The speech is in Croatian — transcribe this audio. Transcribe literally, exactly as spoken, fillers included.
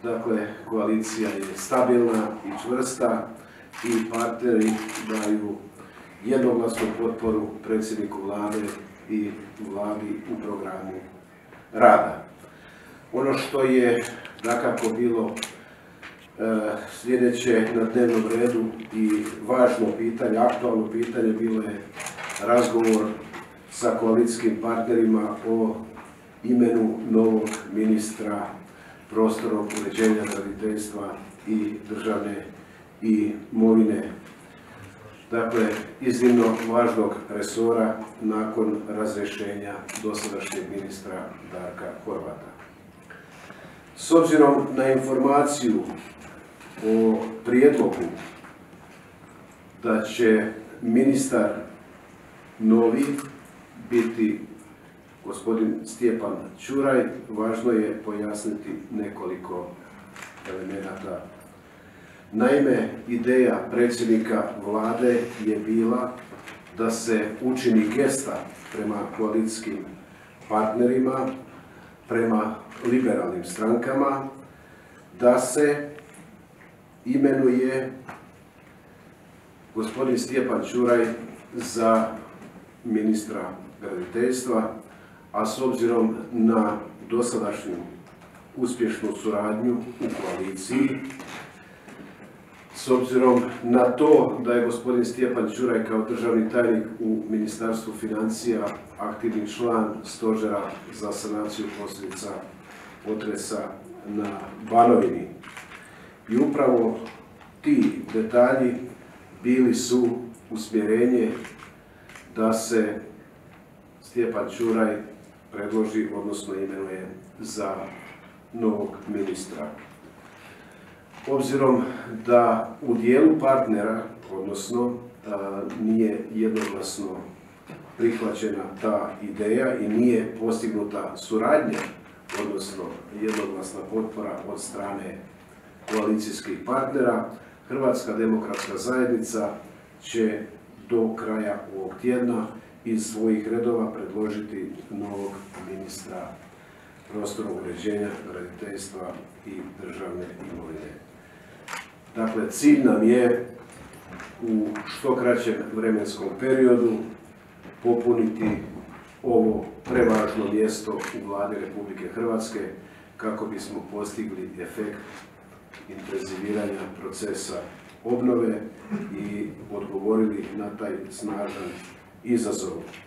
Dakle, koalicija je stabilna i čvrsta i partneri daju jednoglasnu potporu predsjedniku Vlade i Vladi u programu rada. Ono što je dakako bilo e, sljedeće na dnevnom redu i važno pitanje, aktualno pitanje, bilo je razgovor sa koalicijskim partnerima o imenu novog ministra prostornog uređenja, graditeljstva i državne imovine. Dakle, iznimno važnog resora nakon razrješenja dosadašnjeg ministra Darka Horvata. S obzirom na informaciju o prijedlogu da će ministar Novi biti gospodin Stjepan Čuraj, važno je pojasniti nekoliko elemenata. Naime, ideja predsjednika Vlade je bila da se učini gesta prema koalicijskim partnerima, prema liberalnim strankama, da se imenuje gospodin Stjepan Čuraj za ministra graditeljstva, a s obzirom na dosadašnju uspješnu suradnju u koaliciji, s obzirom na to da je gospodin Stjepan Čuraj kao državni tajnik u Ministarstvu financija aktivni član stožera za sanaciju posljedica potresa na Banovini. I upravo ti detalji bili su usmjerenje da se Stjepan Čuraj predloži, odnosno imenuje za novog ministra. Obzirom da u dijelu partnera, odnosno nije jednoglasno prihvaćena ta ideja i nije postignuta suradnja, odnosno jednoglasna potpora od strane koalicijskih partnera, Hrvatska demokratska zajednica će do kraja ovog tjedna iz svojih redova predložiti novog ministra prostornog uređenja, graditeljstva i državne imovine. Dakle, cilj nam je u što kraćem vremenskom periodu popuniti ovo prevažno mjesto u Vladi Republike Hrvatske kako bismo postigli efekt intenziviranja procesa obnove i odgovorili na taj snažan izazov.